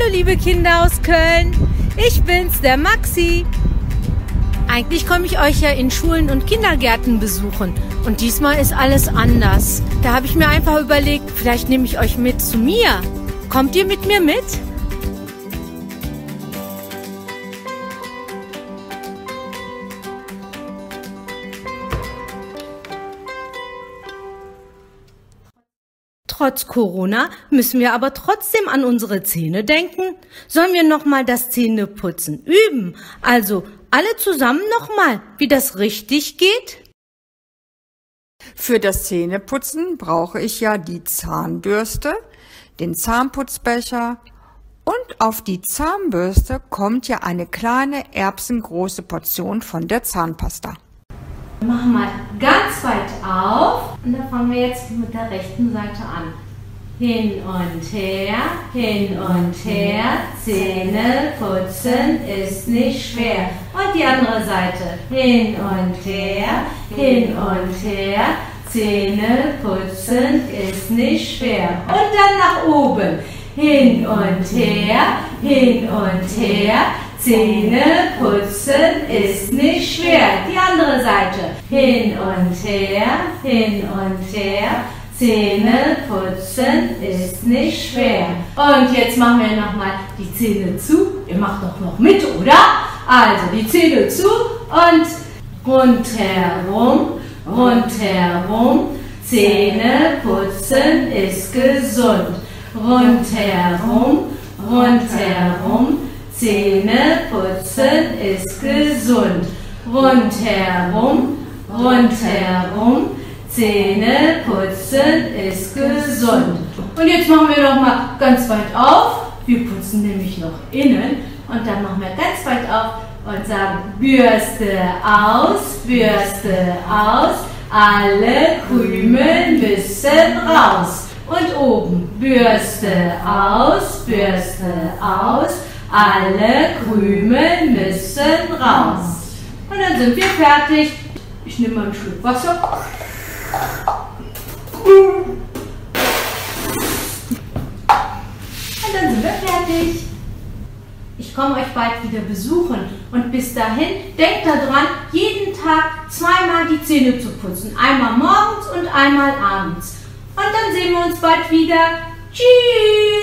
Hallo liebe Kinder aus Köln, ich bin's, der Maxi. Eigentlich komme ich euch ja in Schulen und Kindergärten besuchen und diesmal ist alles anders. Da habe ich mir einfach überlegt, vielleicht nehme ich euch mit zu mir. Kommt ihr mit mir mit? Trotz Corona müssen wir aber trotzdem an unsere Zähne denken. Sollen wir nochmal das Zähneputzen üben? Also alle zusammen nochmal, wie das richtig geht? Für das Zähneputzen brauche ich ja die Zahnbürste, den Zahnputzbecher und auf die Zahnbürste kommt ja eine kleine erbsengroße Portion von der Zahnpasta. Wir machen mal ganz weit auf und dann fangen wir jetzt mit der rechten Seite an. Hin und her, Zähne putzen ist nicht schwer. Und die andere Seite. Hin und her, Zähne putzen ist nicht schwer. Und dann nach oben. Hin und her, Zähne putzen ist nicht schwer. Die andere Seite. Hin und her, Zähne putzen ist nicht schwer. Und jetzt machen wir nochmal die Zähne zu. Ihr macht doch noch mit, oder? Also die Zähne zu und rundherum. Zähne putzen ist gesund. Rundherum. Zähne putzen ist gesund. Rundherum. Zähne putzen ist gesund. Und jetzt machen wir noch mal ganz weit auf. Wir putzen nämlich noch innen. Und dann machen wir ganz weit auf und sagen Bürste aus. Alle Krümel müssen raus. Und oben Bürste aus. Alle Krümel müssen raus. Und dann sind wir fertig. Ich nehme mal einen Schluck Wasser. Und dann sind wir fertig. Ich komme euch bald wieder besuchen und bis dahin denkt daran, jeden Tag zweimal die Zähne zu putzen. Einmal morgens und einmal abends. Und dann sehen wir uns bald wieder. Tschüss!